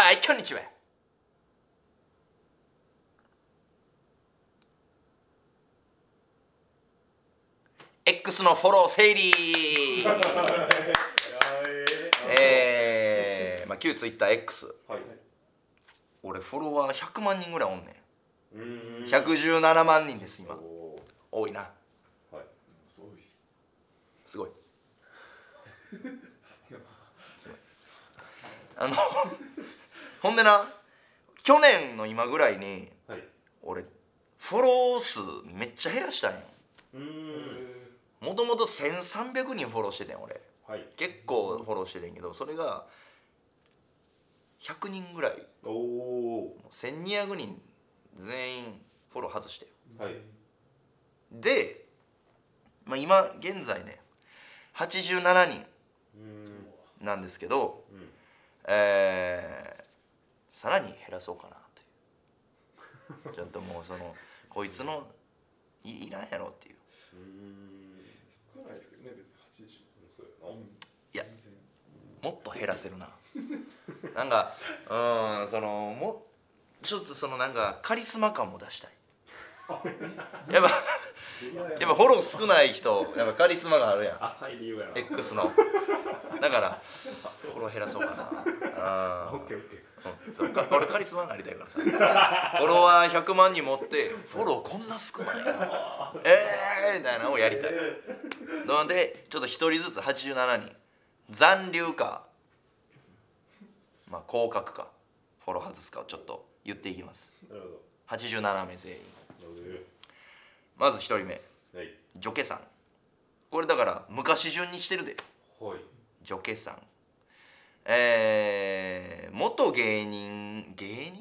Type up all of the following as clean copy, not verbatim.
はい、こんにちは。X のフォロー整理まあ旧 TwitterX、はい、俺フォロワー100万人ぐらいおんねん。117万人です今。多いな。はい、すごい。ほんでな、去年の今ぐらいに、はい、俺フォロー数めっちゃ減らしたんよ。もともと1300人フォローしててん俺、はい、結構フォローしててんけど、それが100人ぐらい、1200人全員フォロー外して、はい、で、まあ、今現在ね87人なんですけど、さらに減らそうかなというちょっともうこいつのいらんやろっていう。 少ないですけどね、別に80。 いや、もっと減らせるな。なんかもちょっとなんかカリスマ感も出したい。やっぱフォロー少ない人やっぱカリスマがあるやん。 浅い理由やな。 X の。だからフォロー減らそうかな。 オッケーオッケー。 俺カリスマになりたいからさ。フォロワー100万人持ってフォローこんな少ないみたいなのをやりたいので、ちょっと1人ずつ87人残留か、まあ降格かフォロー外すかをちょっと言っていきます。なるほど。87名全員。まず1人目、はい、ジョケさん。これだから昔順にしてるで、はい、ジョケさん。元芸人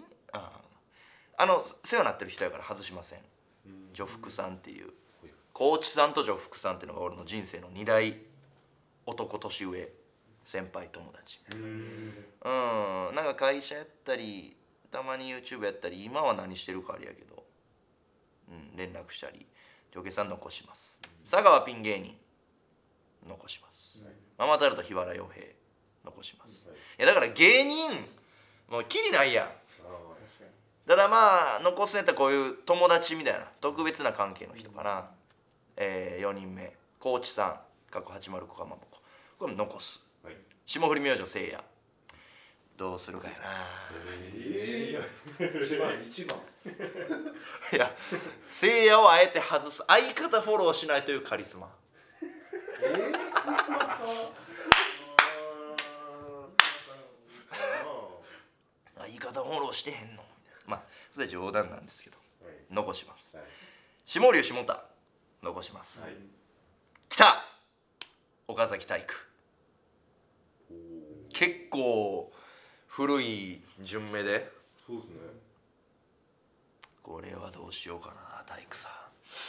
世話になってる人やから外しません。ジョフクさんっていう、コーチさんとジョフクさんっていうのが俺の人生の2大男年上先輩友達。なんか会社やったりたまに YouTube やったり、今は何してるかあれやけど、連絡したり。ジョケさん残します。佐川ピン芸人残します。ママタルト日原洋平残します。いやだから芸人もうキリないやん。ただまあ残すんやったらこういう友達みたいな特別な関係の人かな。4人目コーチさん過去805かまぼこ、これも残す。霜降り明星せいやどうするかやな。 一番いやせいやをあえて外す。相方フォローしないというカリスマ。 カリスマか。 相方フォローしてへんの。まあそれは冗談なんですけど、残します。下流下田残します。北岡崎体育、結構古い順目で。 そうですね。 これはどうしようかな。体育さん、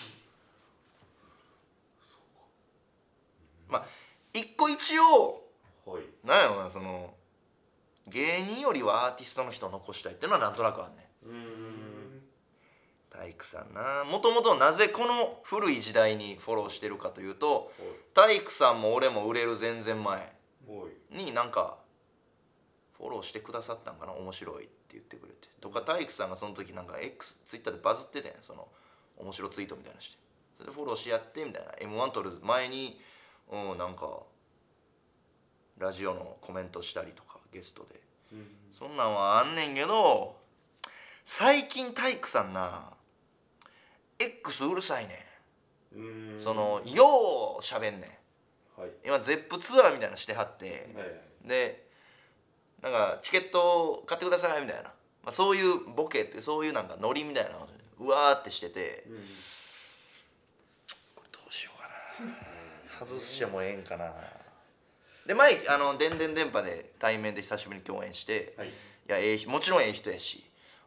まあ一個一応、なんやろな、芸人よりはアーティストの人を残したいっていうのはなんとなくあんねん。体育さんな、もともとなぜこの古い時代にフォローしてるかというと、体育さんも俺も売れる全然前になんかフォローしてくださったんかな、面白いって言ってくれてとか、体育さんがその時なんか Twitter でバズっててん、面白ツイートみたいなして、それでフォローし合ってみたいな。 M1 撮る前になんかラジオのコメントしたりとかゲストで、そんなんはあんねんけど、最近体育さんな X うるさいねん。ようしゃべんねん、今 ZEP ツアーみたいなのしてはって、でなんかチケット買ってくださいみたいな、まあ、そういうボケってそういうなんかノリみたいなのうわーってしてて、これどうしようかな、外してもええんかな。で前でんでん電波で対面で久しぶりに共演して、いやもちろんええ人やし、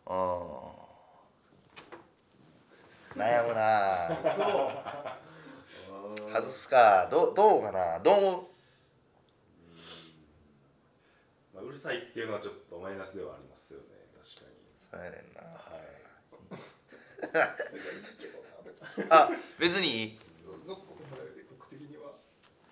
悩むな。外すか。どうかな。どう思う？ うるさいっていうのはちょっとマイナスではありますよね。確かに。 そうやねんな。あ、別にいい？ 僕的には。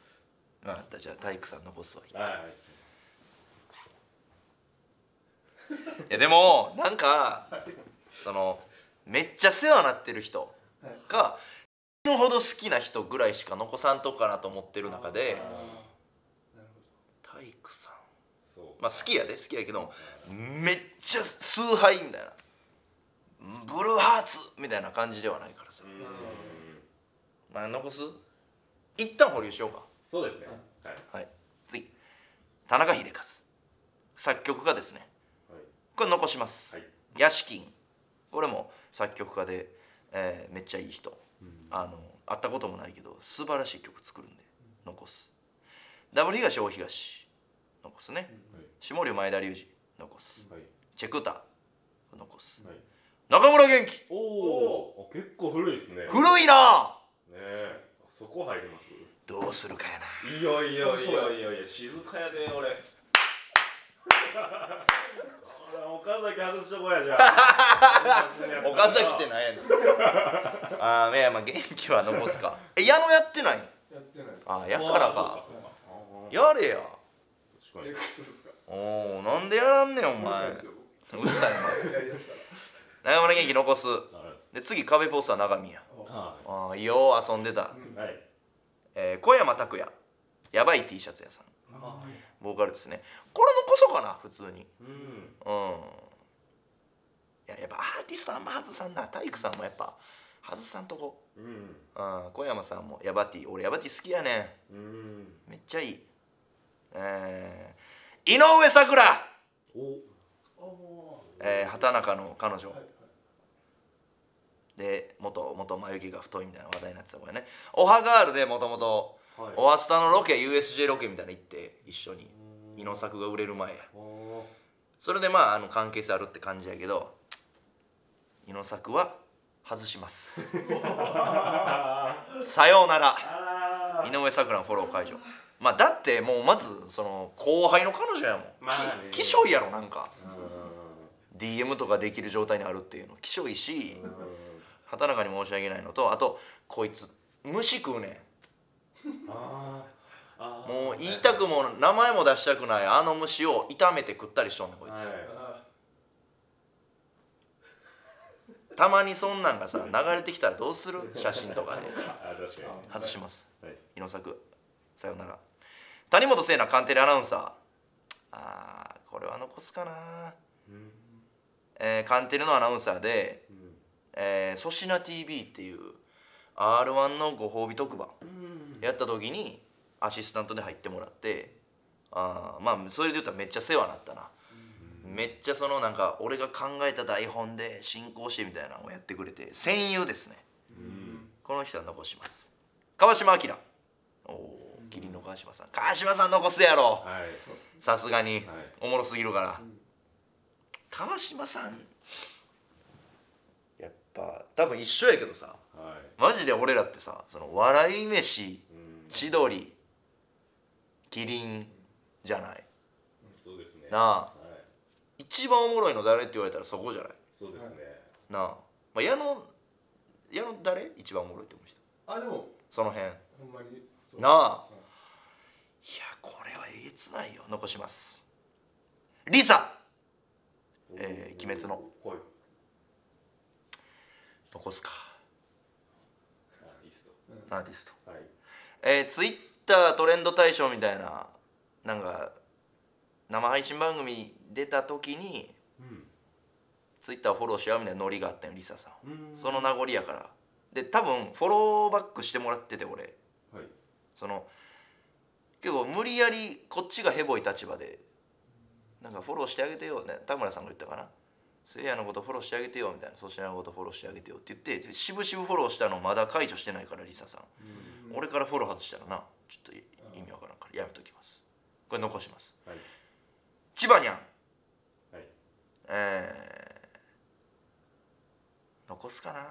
分かった、じゃあ体育さん残すわ。 はい。 やでもなんかそのめっちゃ世話なってる人が死ぬほど好きな人ぐらいしか残さんとこかなと思ってる中で、体育さんまあ好きやで好きやけどめっちゃ崇拝みたいなブルーハーツみたいな感じではないからさ、まあ残す一旦保留しようか。 そうですね。 はい、次田中秀和作曲家ですね。これ残します。屋敷これも作曲家で、めっちゃいい人、会ったこともないけど素晴らしい曲作るんで残す。ダブル東大東残すね。下流前田隆二残す。チェクタ残す。中村元気おお結構古いですね。 古いなねえそこ入ります。 どうするかやな。 いやいやいやいやいや静かやで俺岡崎外しとこやじゃあ岡崎ってなんやねんああ、いやまあ元気は残すか。矢野やってない。 やってないです。 ああ、やからか。やれや。おお、なんでやらんねんお前。うるさいお前。中村元気残す。で次壁ポスター長見や。ああ、よう遊んでた。小山拓也やばい T シャツ屋さんボーカルですね。これ残そうかな普通に。いややっぱアーティストあんま外さんな。体育さんもやっぱ外さんとこ。小山さんもヤバティ俺ヤバティ好きやねん。めっちゃいい。井上咲楽畑中の彼女で元眉毛が太いみたいな話題になってたこれね。オハガールでもともとオハスタのロケ USJ ロケみたいなの行って一緒に井野作が売れる前や。それでまあ関係性あるって感じやけど井野作は外しますさようなら。井上咲楽のフォロー解除。まあだってもうまずその後輩の彼女やもん。きしょいやろなんか DM とかできる状態にあるっていうのきしょいし畑中に申し訳ないのとあとこいつ虫食うねん。もう言いたくも名前も出したくないあの虫を炒めて食ったりしとんねんこいつ。たまにそんなんがさ流れてきたらどうする写真とかで外します。井野作さよなら。谷本聖奈カンテレアナウンサーこれは残すかな。カンテレのアナウンサーで粗品 TV っていう R1 のご褒美特番やった時にアシスタントで入ってもらってまあそれで言ったらめっちゃ世話になったな。めっちゃそのなんか俺が考えた台本で進行してみたいなのをやってくれて戦友ですね。この人は残します。川島明キリンの川島さん残すやろさすがにおもろすぎるから。川島さんやっぱ多分一緒やけどさマジで俺らってさその笑い飯千鳥キリンじゃない。 そうですね。 なあ一番おもろいの誰って言われたらそこじゃない。 そうですね。 なあまあ矢野誰一番おもろいって思う人。 でもその辺ほんまになあいやこれはえげつないよ。残します。リサ鬼滅の残すか。アーティストツイッタートレンド大賞みたいななんか生配信番組出た時にツイッターをフォローし合うみたいなノリがあったよリサさん。その名残やからで多分フォローバックしてもらってて俺その結構無理やりこっちがヘボい立場でなんかフォローしてあげてよね田村さんが言ったかな。せいやのことフォローしてあげてよみたいな粗品のことフォローしてあげてよって言ってしぶしぶフォローしたのまだ解除してないからリサさん俺からフォロー外したらなちょっと意味わからんからやめときます。これ残します。千葉にゃん残すかな。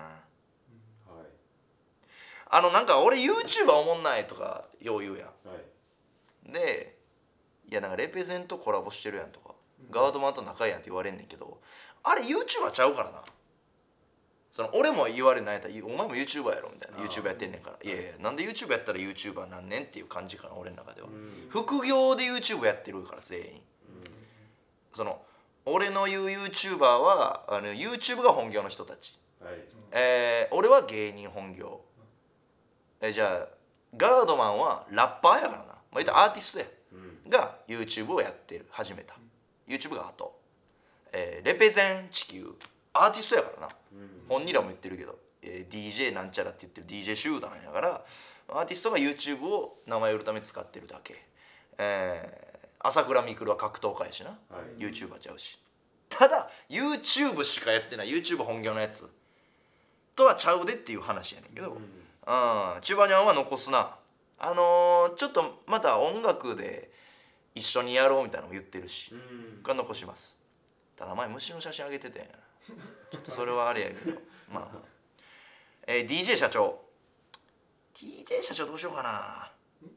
なんか俺 YouTuber おもんないとかよう言うやん。でいやなんかレペゼンとコラボしてるやんとかガードマンと仲いいやんって言われんねんけどあれ YouTuber ちゃうからな。その俺も言われないやったらお前も YouTuber やろみたいな YouTuber やってんねんからいやいやなんで YouTuber やったら YouTuber なんねんっていう感じかな俺の中では。副業で YouTube やってるから全員その俺の言う YouTuber はYouTube が本業の人たち、 はい、 俺は芸人本業、じゃあガードマンはラッパーやからな、まあ、言ったらアーティストや、が YouTube をやってる始めた YouTube が後、レペゼン地球アーティストやからな、本人らも言ってるけど、DJ なんちゃらって言ってる DJ 集団やから、アーティストが YouTube を名前売るために使ってるだけ、朝倉未来は格闘家やしな、YouTuber ちゃうし、ただ YouTube しかやってない YouTube 本業のやつとはちゃうでっていう話やねんけど、チュバニャンは残すな、ちょっとまた音楽で一緒にやろうみたいなのも言ってるし、これ残します。ただ前虫の写真あげててちょっとそれはあれやけどまあまあ、DJ 社長どうしようかな。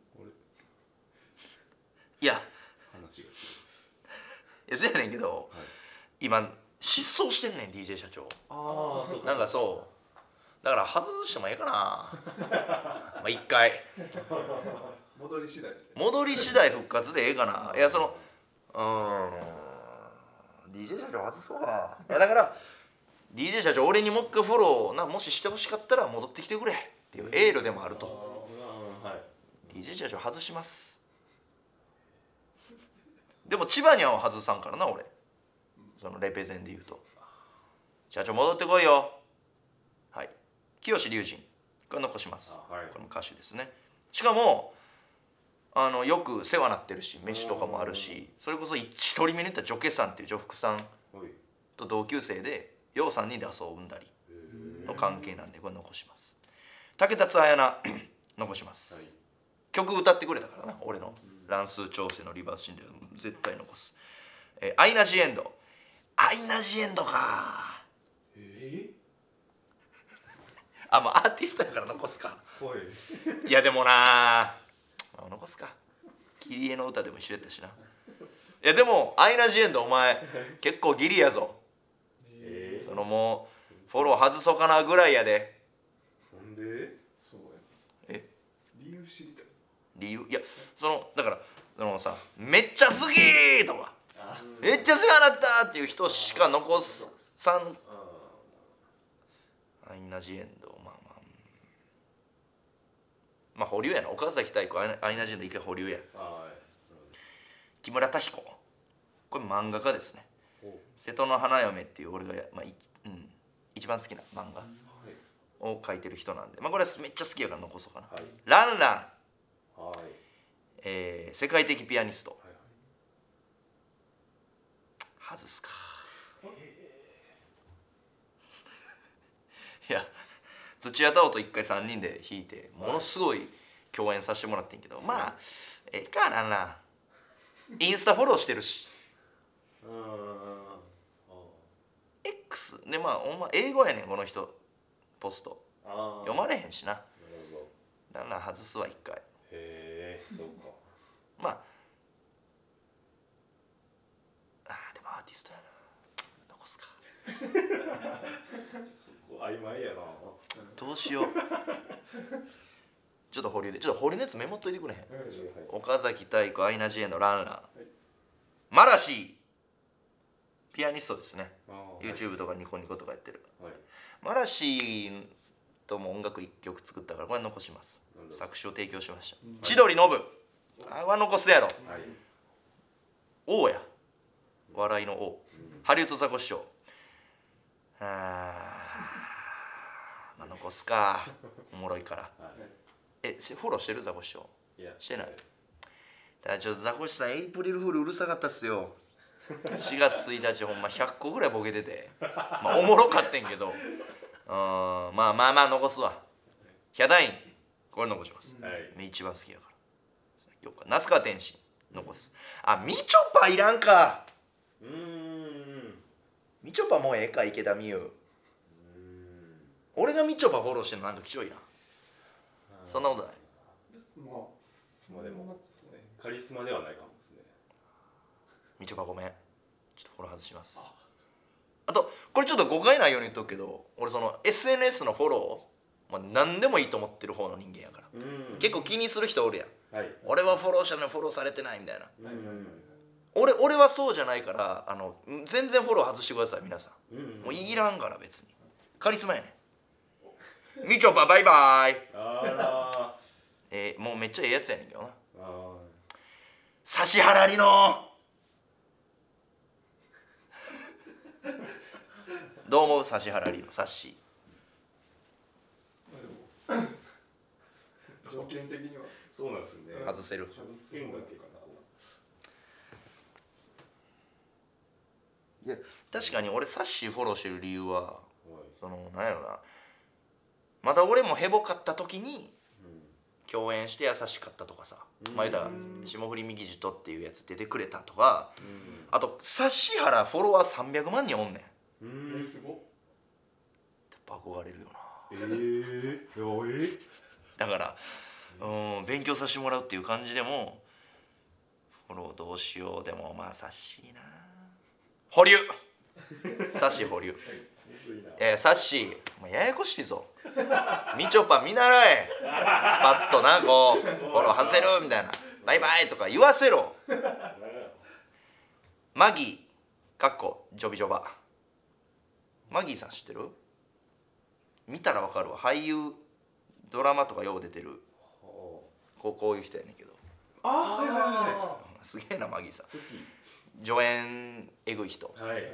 いや話が違う、そうやねんけど、今失踪してんねん DJ 社長。 そうなんかそうだから外してもええかなまあ一回戻り次第復活でええかな。いやDJ 社長外そうか。いやだから DJ 社長俺にもう一回フォローもししてほしかったら戻ってきてくれっていうエールでもあると。DJ 社長外します。でも千葉には外さんからな俺、そのレペゼンで言うと。社長戻ってこいよ。はい、清志隆人これ残します。この歌手ですね。しかもよく世話なってるし飯とかもあるし、それこそ一人目に言ったジョケさんっていう女福さんと同級生でよう3人で遊んだりの関係なんでこれ残します。竹達彩菜残します、曲歌ってくれたからな俺の乱数調整のリバースシンで絶対残す。アイナ・ジ・エンドか。まあアーティストやから残すか。いやでもな残すか。キリエの歌でも一緒やったしな。いやでもアイナ・ジ・エンドお前結構ギリやぞ。そのもうフォロー外そうかなぐらいやで。 なんで？ 理由知りたい。 理由いやだからさめっちゃ好きとかめっちゃ世話になったっていう人しか残さん。アイナ・ジ・エンドまあ保留やな。岡崎体育アイナ・ジ・エンド一回保留や。木村多彦これ漫画家ですね。瀬戸の花嫁っていう俺が、一番好きな漫画を描いてる人なんで、これはめっちゃ好きやから残そうかな。ランラン、世界的ピアニスト、外すか。いや土屋太鳳と一回3人で弾いてものすごい共演させてもらってんけど、まあええかランランインスタフォローしてるし。X で英語やねんこの人ポスト読まれへんしな。ランラン外すわ一回。 そうか。 でもアーティストやな残すか。 そこ曖昧やな。 どうしようちょっと保留でちょっと保留のやつメモっといてくれへん。岡崎体育アイナ・ジ・エンドランラン、マラシーピアニストですね。YouTube とかニコニコとかやってる、マラシーとも音楽1曲作ったからこれ残します。作詞を提供しました。千鳥ノブは残すやろ。王や笑いの王、ハリウッドザコシショウ残すか。おもろいからフォローしてるザコシショウ？してない。だからちょっとザコシさんエイプリルフールうるさかったっすよ。4月1日ほんま100個ぐらいボケてておもろかってんけどまあ残すわ。ヒャダインこれ残します、一番好きやから。那須川天心残す。みちょぱいらんか。みちょぱもうええか。池田美優俺がみちょぱフォローしてるのなんかきちょいな。そんなことない。 でもカリスマではないかもですね。 みちょぱごめんちょっとフォロー外します。あとこれちょっと誤解ないように言っとくけど俺SNS のフォロー、何でもいいと思ってる方の人間やから。結構気にする人おるやん、俺はフォローしたのにフォローされてないみたいな。 俺はそうじゃないから全然フォロー外してください皆さん、もういらんから別にカリスマやねん。みちょぱバイバイ。 あもうめっちゃええやつやねんけどな。 あ指原莉乃どう思う指原莉乃サッシまあでも条件的にはそうなんですよね。 ー外せる。 外すんだけかいや確かに俺サッシーフォローしてる理由はな。はい。 そのなんやろな、まだ俺もヘボかった時に共演して優しかったとかさ、まあ言うたら霜降りミキジトっていうやつ出てくれたとか、あと指原フォロワー300万人おんねん。 すごっ。 やっぱ憧れるよな。だから勉強させてもらうっていう感じでもフォローどうしようでもまあさっしーな保留さっしー保留さっしーお前ややこしいぞみちょぱ見習えスパッとなこうフォロー外せるみたいなバイバイとか言わせろマギーかっこジョビジョバマギーさん知ってる？見たらわかるわ。俳優ドラマとかよう出てるこういう人やねんけど、 はいはいはすげえなマギーさん。助演えぐい人はい。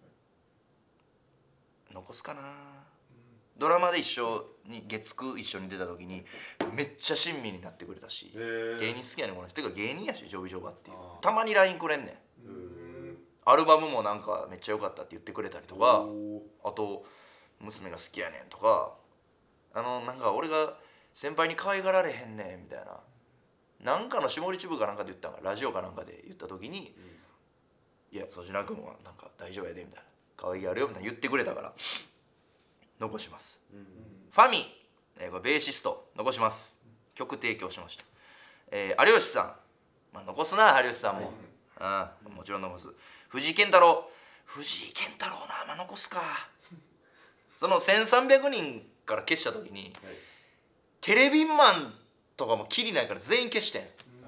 残すかな。ドラマで月9一緒に出た時にめっちゃ親身になってくれたし、芸人好きやねんこの人。てか芸人やしジョビジョバっていう。たまに LINE くれんねん。アルバムもなんかめっちゃ良かったって言ってくれたりとか、あと娘が好きやねんとか、なんか俺が先輩に可愛がられへんねんみたいな、なんかの下りチブかなんかで言ったんかラジオかなんかで言った時に、いや粗品君はなんか大丈夫やでみたいな、可愛げあるよみたいな言ってくれたから残します。ファミ、これベーシスト残します。曲提供しました。有吉さん、まあ、残すな有吉さんも、もちろん残す。藤井健太郎な、まあ、残すか。その1300人から消した時に、テレビマンとかもキリないから全員消してん、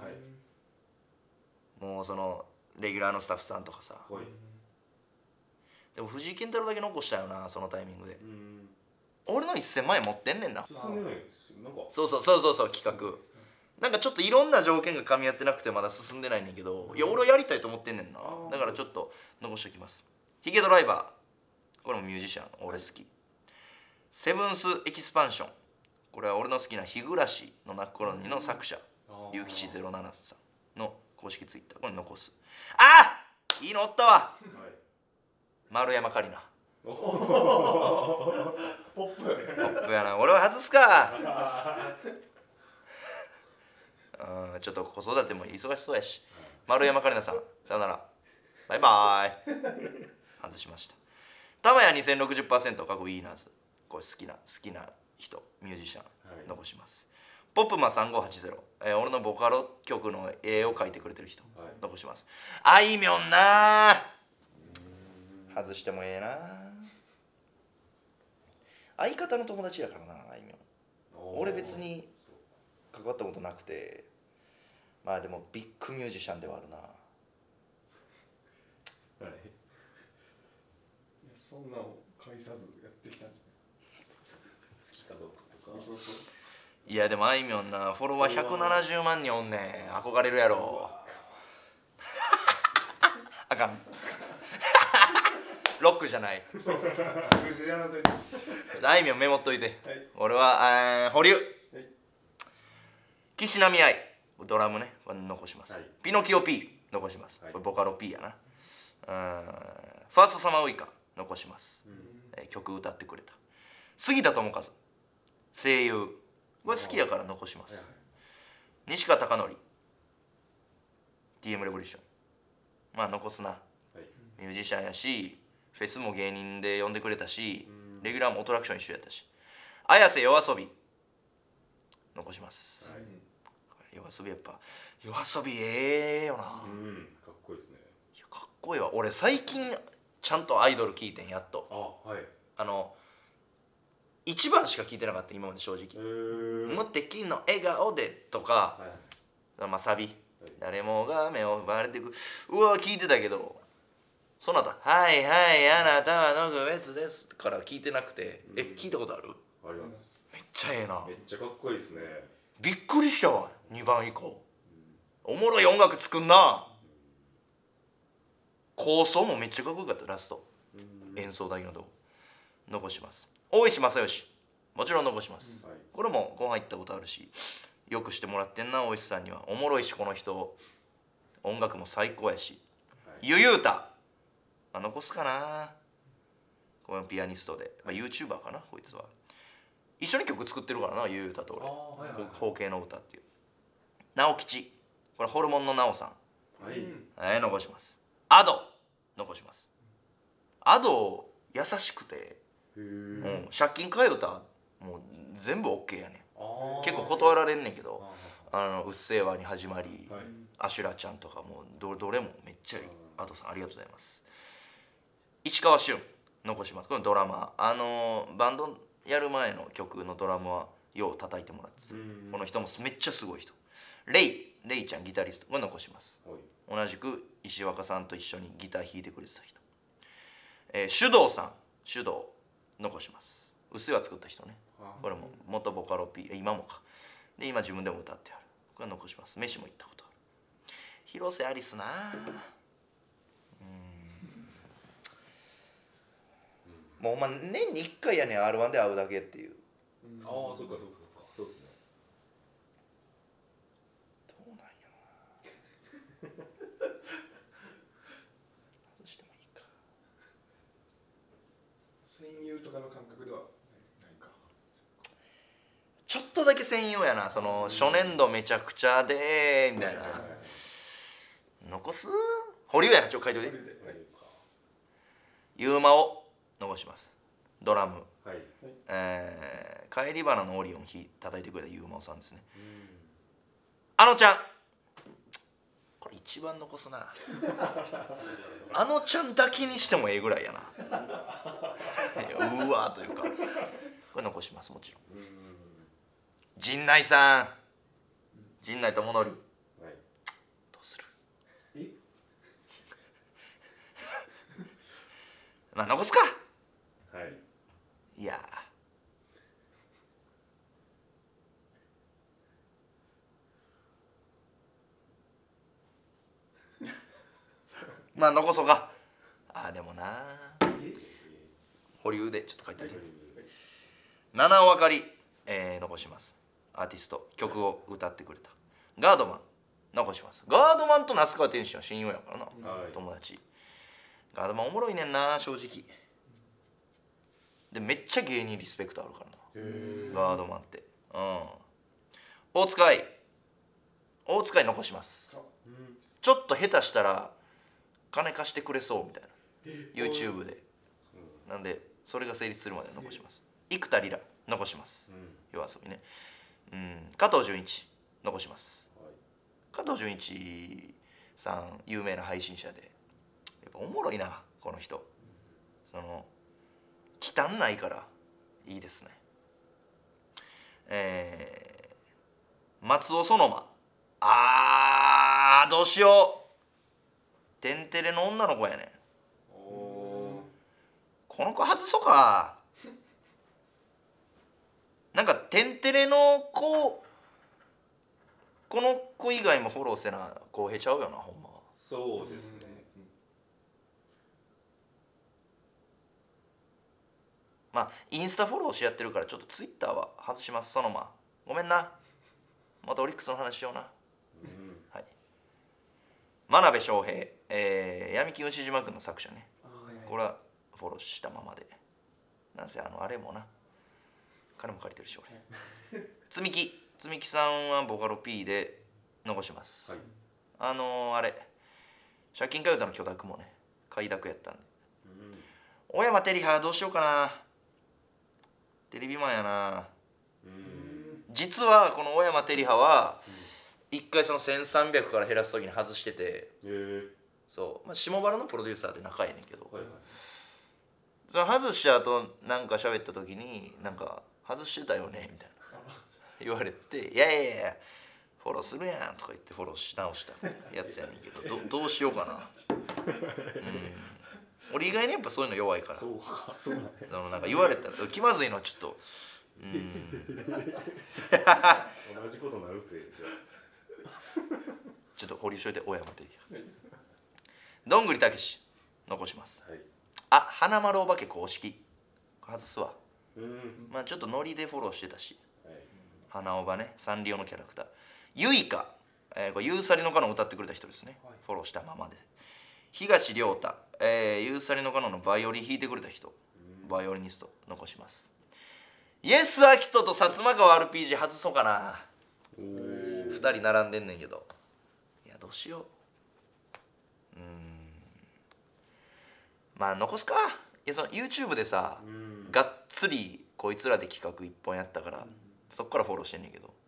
もうそのレギュラーのスタッフさんとかさ、でも藤井健太郎だけ残したよなそのタイミングで。俺の1000万円持ってんねんな。 進んでないですよなんか。 そう企画なんかちょっといろんな条件が噛み合ってなくてまだ進んでないねんけど、いや俺はやりたいと思ってんねんな。だからちょっと残しておきます。ヒゲドライバー、これもミュージシャン俺好き。セブンスエキスパンション、これは俺の好きな日暮らしの泣く頃にの作者龍吉07さんの公式ツイッター、これ残す。いいのおったわ、丸山桂里奈。 ポップやね。 ポップやな。俺は外すかちょっと子育ても忙しそうやし、丸山桂里奈さんさよならバイバイ外しました。玉谷 2060% 過去いいなず、これ好きな人ミュージシャン残します。ポップマ3580、俺のボカロ曲の絵を描いてくれてる人残します。あいみょんな外してもええな。相方の友達やからなあいみょん。俺別に関わったことなくて、まあでもビッグミュージシャンではあるな。 そんなの介さずやってきたんじゃないですか。 好きかどうかとか。 いやでもあいみょんなフォロワー170万人おんねん。憧れるやろあかんロックじゃない。 数字でやらんといてほしい。 あいみょんメモっといて、 はい、 俺は保留、 はい、 岸波愛ドラムね、これ残します、ピノキオ P 残します、これボカロ P やな。ファーストサマーウイカ残します、曲歌ってくれた杉田智和声優、これ好きやから残します。西川貴教 TM レボリューション、まあ残すな、ミュージシャンやしフェスも芸人で呼んでくれたし、レギュラーもオトラクション一緒やったし。綾瀬 YOASOBI 残します、YOASOBI やっぱYOASOBIええよな、かっこいいですね。 いやかっこいいわ。俺最近ちゃんとアイドル聞いてんやっと。1番しか聞いてなかった今まで正直。無敵の笑顔でとか、まあサビ誰もが目を奪われていく。うわ聞いてたけど、その後「はいはいあなたは特別です」から聞いてなくて、聞いたことある？ あります。 めっちゃええな。 めっちゃかっこいいですね。 びっくりしたわ。2番以降おもろい音楽作んな。構想もめっちゃかっこよかった。ラスト演奏だけのとこ残します。大石正義もちろん残します、これもご飯行ったことあるし、よくしてもらってんな。大石さんにはおもろいし、この人音楽も最高やし、ゆゆうた残すかな。このピアニストで、YouTuber かなこいつは。一緒に曲作ってるからな、ゆゆうたと俺。包茎の歌っていう。直吉、これホルモンの直さん、残します。アド残します。アド優しくて、借金返るたもう全部 OK やねん。結構断られんねんけど、うっせぇわに始まり、アシュラちゃんとかもどれもめっちゃいい。アドさんありがとうございます。石川俊残します。これドラマバンドやる前の曲のドラムはよう叩いてもらってた。この人もめっちゃすごい人。レイちゃんギタリスト、これ残します。同じく石若さんと一緒にギター弾いてくれてた人。手動さん、手動残します。うっせぇわ作った人ね。これも元ボカロ P、今もかで、今自分でも歌ってある。これ残します。飯も行ったことある。広瀬アリスな。もう年に1回やねん R1 で会うだけっていう。 ああ、そっかそっかそっか、そうですね。 どうなんやろな。外してもいいか。 戦友とかの感覚ではないか。 ちょっとだけ戦友やな。その初年度めちゃくちゃでみたいな。残す？保留やな。ちょっと書いといて。ユーマを残します。ドラム、帰り花のオリオン叩いてくれたユーマオさんですね。あのちゃん、これ一番残すな。あのちゃんだけにしてもええぐらいやな。うわーというか、これ残します。もちろん陣内さん、陣内智則、どうする？まあ残すか。いやまあ残そうか。でもな、保留でちょっと書いてある。七尾あかり、残します。アーティスト、曲を歌ってくれた。ガードマン残します。ガードマンと那須川天心は親友やからな、友達。ガードマンおもろいねんな、正直で。めっちゃ芸人リスペクトあるからな、ガードマンって。大塚愛残します。ちょっと下手したら金貸してくれそうみたいな、 YouTube で。なんでそれが成立するまで残します。生田リラ残します。夜遊びね。加藤純一残します。加藤純一さん有名な配信者で、やっぱおもろいなこの人。その汚ないからいいですね。松尾園馬、どうしよう。テンテレの女の子やねん。この子外そうか。なんかテンテレの子、この子以外もフォローせな公平ちゃうよな、ほんまは。 そうですね。 まあインスタフォローしやってるから、ちょっとツイッターは外します。そのごめんな。またオリックスの話しような。はい。真鍋昌平、闇金牛島君の作者ね。これはフォローしたままで。なんせあれもな、金も借りてるし俺。積み木さんはボカロ P で残します。あれ借金か歌の許諾もね快諾やったんで。小山照葉どうしようかな。テレビマンやな。実はこの小山照葉は一回その1300から減らす時に外してて、そう、下原のプロデューサーで仲いいねんけど、その外した後なんか喋った時に「なんか外してたよね」みたいな言われて「いやいやいやフォローするやんとか言ってフォローし直したやつやねんけど、どうしようかな。俺意外にやっぱそういうの弱いから、 そうか、そうなんや。 なんか言われたら気まずいのはちょっと同じことなるってじゃちょっと保留しといて。親までどんぐりたけし残します。 あ。はい。 あ、花丸お化け公式外すわ。 はちょっとノリでフォローしてたし、 い。 花おばね、サンリオのキャラクターゆいか、これユーサリのカノン歌ってくれた人ですね、 はい、 フォローしたままで。東亮太、ユーサリのカノンのバイオリン弾いてくれた人、バイオリニスト残します。イエス・アキトと薩摩川 RPG 外そうかな。2人並んでんねんけど、いやどうしよう。まあ残すか。いやその YouTube でさ、がっつりこいつらで企画1本やったから、そっからフォローしてんねんけど、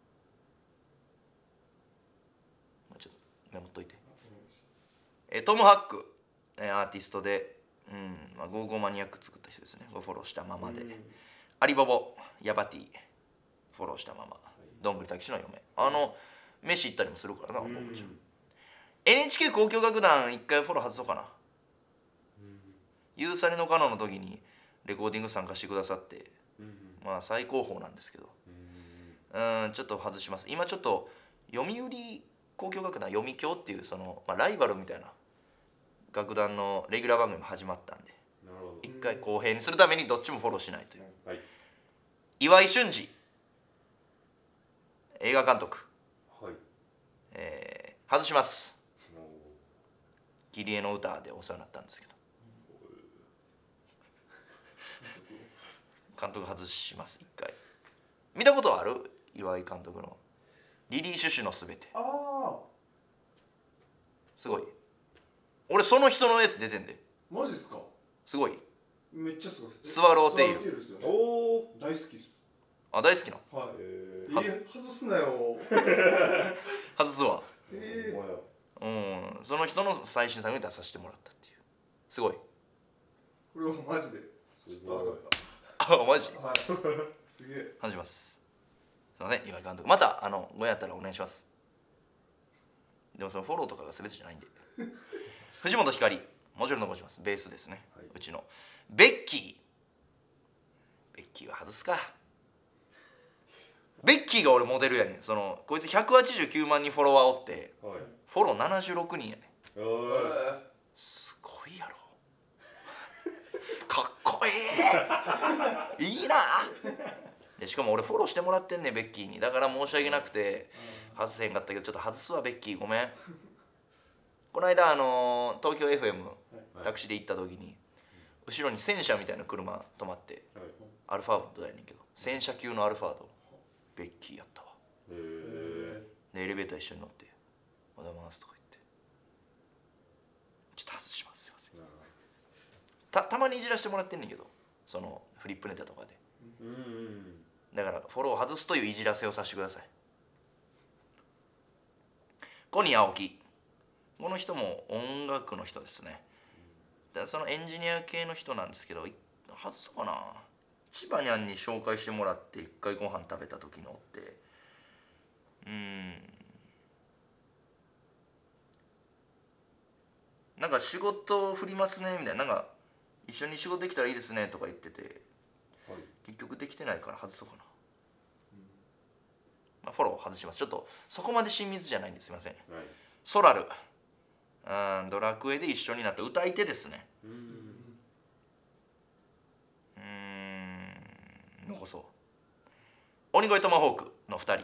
ちょっとメモっといて。トム・ハック、アーティストで、ゴーゴーマニアック作った人ですね。フォローしたままで。アリボボ、ヤバティフォローしたまま。どんぐりたけしの嫁、飯行ったりもするからな、僕ちゃん。NHK 交響楽団1回フォロー外そうかな。ユーサリのカノンの時にレコーディング参加してくださって、まあ最高峰なんですけど、ちょっと外します。今ちょっと読売交響楽団読み教っていうその、ライバルみたいな楽団のレギュラー番組も始まったんで、一回公平にするためにどっちもフォローしないという、 はい、 岩井俊二映画監督、 はい、 外します。キリエの歌でお世話になったんですけど、監督外します。一回見たことある？岩井監督のリリー・シュシュのすべて。すごい。俺その人のやつ出てんで。 マジっすか？ すごい。 めっちゃすごいっす。 スワローテイル。 おお、大好きっす。 あ、大好きな。 はい。外すなよ。 外すわ。その人の最新作に出させてもらったっていう。すごい。 これはマジでちょっと分かった。 あ、マジ？ はい。すげえ。 話します。すいません、岩井監督。またごやったらお願いします。でもそのフォローとかが全てじゃないんで。藤本光、もちろん残します。ベースですね。はい、うちのベッキー。ベッキーは外すか。ベッキーが俺モデルやねん。こいつ189万人フォロワーおって、はい、フォロー76人やねん。すごいやろ。かっこいい。いいな。でしかも俺フォローしてもらってんねん、ベッキーに。だから申し訳なくて外せへんかったけど、ちょっと外すわ、ベッキーごめん。この間東京 FM タクシーで行った時に、後ろに戦車みたいな車止まって、アルファードやねんけど、戦車級のアルファードベッキーやったわ。でエレベーター一緒に乗って「おはようございます」とか言って、ちょっと外します、すいません。たまにいじらしてもらってんねんけど、そのフリップネタとかで。だからフォロー外すといういじらせをさせてください。小西青木、この人も音楽の人ですね。だからそのエンジニア系の人なんですけど、外そうかな。千葉にゃんに紹介してもらって一回ご飯食べた時のって、なんか仕事振りますねみたいな、なんか一緒に仕事できたらいいですねとか言ってて、結局できてないから外そうかな。フォロー外します。ちょっとそこまで親密じゃないんですいません。ソラル、ドラクエで一緒になって歌い手ですね。残そう。鬼越トマホークの2人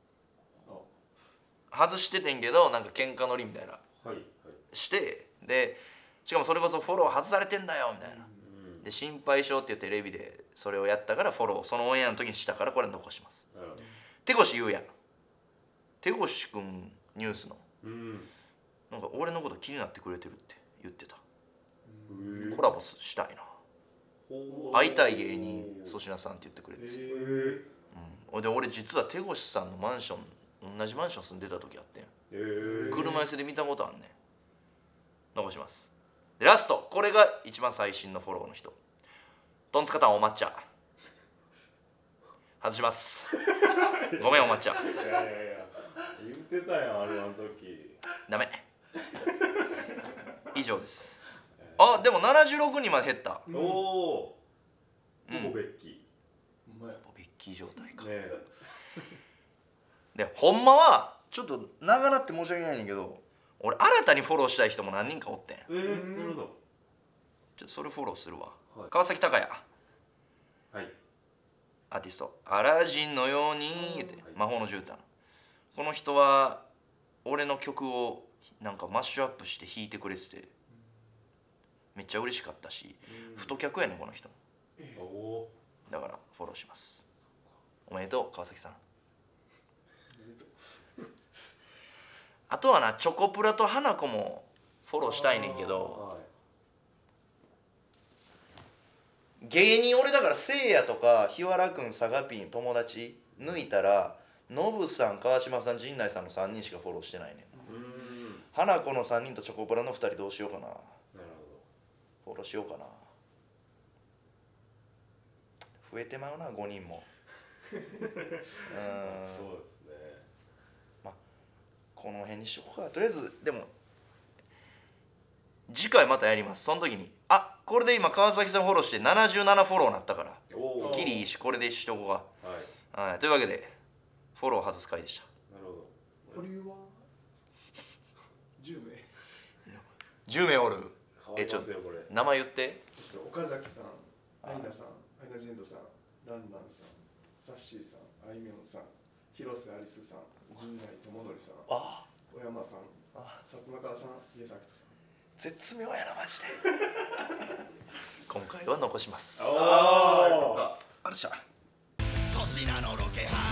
外しててんけど、なんか喧嘩乗りみたいなして、でしかもそれこそフォロー外されてんだよみたいなで、心配性っていうテレビでそれをやったからフォローそのオンエアの時にしたから、これ残します。手越優也、手越くんニュースのなんか俺のこと気になってくれてるって言ってた。コラボしたいな、会いたい芸人粗品さんって言ってくれて、で俺実は手越さんのマンション、同じマンション住んでた時あってん、車寄せで見たことあんねん。残します。でラスト、これが一番最新のフォローの人、トンツカタンお抹茶外します。ごめんお抹茶。 言ってたやん、あれあの時。 ダメ以上です。あ、でも76人まで減った。 おお、ボベッキボベッキー状態か。 ね。 でほんまはちょっと長なって申し訳ないねんけど、俺新たにフォローしたい人も何人かおってん。 なるほど。 ちょっとそれフォローするわ。 はい、 川崎隆也、 はい、 アーティスト「アラジンのように」って魔法の絨毯。この人は俺の曲をなんかマッシュアップして弾いてくれててめっちゃ嬉しかったし、太客やねんこの人。だからフォローします。おめでとう川崎さん。あとはな、チョコプラと花子もフォローしたいねんけど、芸人俺だからせいやとか日原くん、サガピン友達抜いたらノブさん、川島さん、陣内さんの3人しかフォローしてないねん。花子の3人とチョコプラの2人どうしようかな。 なるフォローしようかな。増えてまうな5人もそうですね。 まあこの辺にしようか。とりあえずでも次回またやります。その時にこれで今川崎さんフォローして77フォローなったから、キリいいしこれでしとこうか。はい、というわけでフォロー外す回でした。 なるほ保留は10名 10名おる。 ちょっと名前言って。 岡崎さん、アイナさん、アイナジェンドさん、ランランさん、サッシーさん、あいみょんさん、広瀬アリスさん、陣内智則さん、小山さん、薩摩川さん、家崎人さん。 絶妙やなマジで今回は残します。 あれじゃ粗品のロケハ